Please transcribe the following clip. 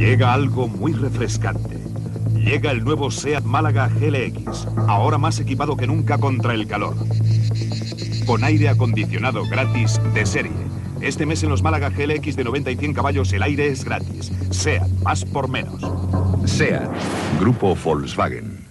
Llega algo muy refrescante. Llega el nuevo SEAT Málaga GLX, ahora más equipado que nunca contra el calor. Con aire acondicionado gratis de serie. Este mes en los Málaga GLX de 90 y 100 caballos el aire es gratis. SEAT, más por menos. SEAT, Grupo Volkswagen.